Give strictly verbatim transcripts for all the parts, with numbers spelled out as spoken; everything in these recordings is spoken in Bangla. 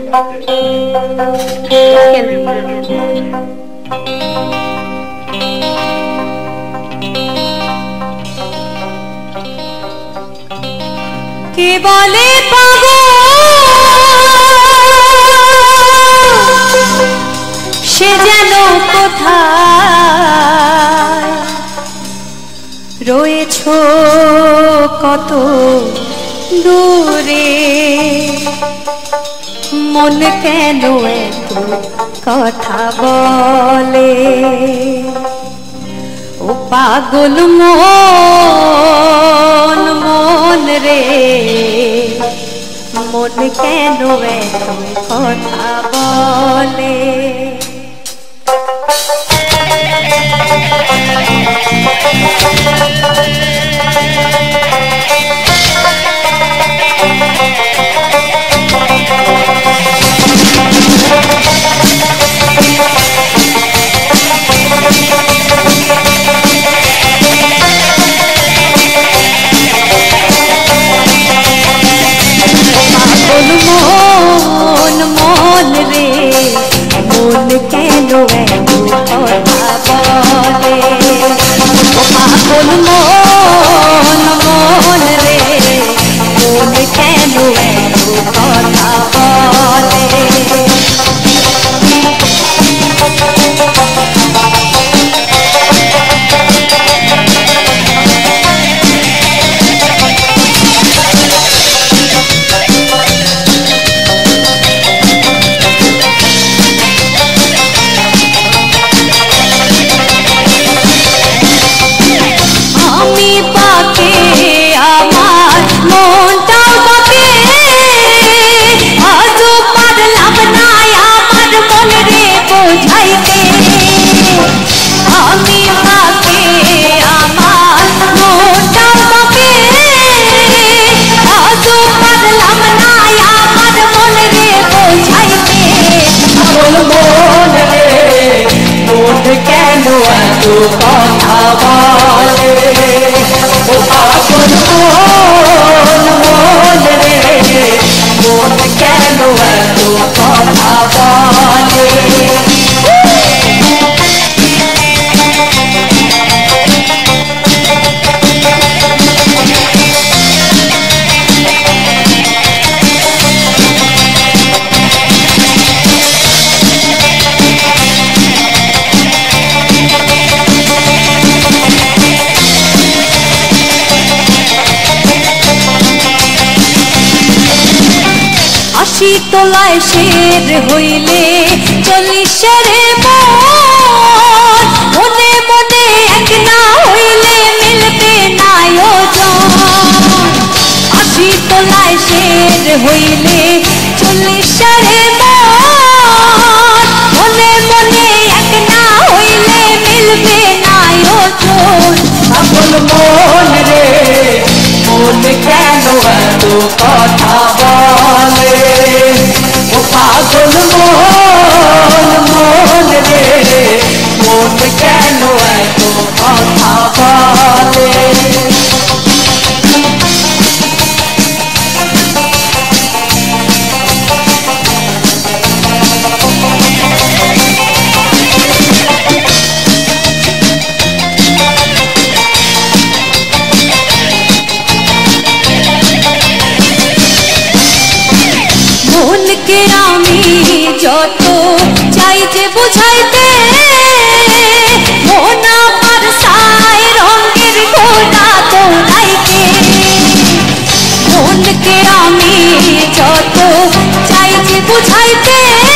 কে বলে পাগল সে যেন কোথায় রয়েছো কত দূরে মন কেন এত কথা বলে ও পাগল মন মন রে মন কেন এত কথা বলে মন মন রে মন কেন এত কথা বলে পাগল মন মন রে মন কেন এত কথা বলে কথা বলে ও পাগল মন মন রে মন কেন এত কথা বলে আশি তোলায় শের হইলে চল্লিশের মনে মনে এক না হইলে মিলবে না ওজন আশি তোলায় শের হইলে চল্লিশের মনে মনে এক না হইলে মিলবে না ওজন পাগল মন রে মন কেন এত কথা বলে ও পাগল মন মন রে মন কেন এত কথা বলে মনকে আমি যত চাই যে বুঝাইতে মন আমার সাই রঙের ঘোড়া দৌড়াইতে মনকে আমি যত চাই যে বুঝাইতে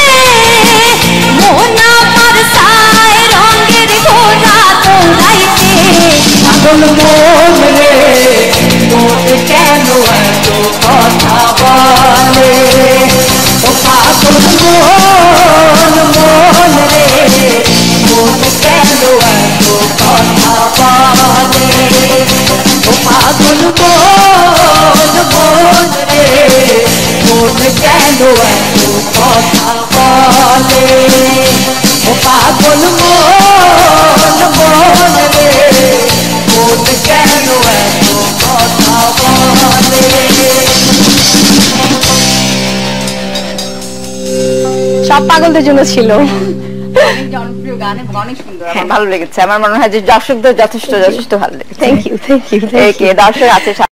মন আমার সাই রঙের ঘোড়া দৌড়াইতে পাগল মন রে মন কেন এত কথা বলে ও পাগল মন মন রে মন কেন এত কথা বলে ও পাগল মন মন রে মন কেন এত কথা বলে ও পাগল মন মন রে মন কেন এত কথা বলে সব পাগলদের জন্য ছিল। অনেক জনপ্রিয় গান এবং অনেক সুন্দর, আমার ভালো লেগেছে। আমার মনে হয় যে দর্শকদের যথেষ্ট যথেষ্ট ভালো লেগেছে। থ্যাংক ইউ থ্যাংক ইউ দর্শক আছে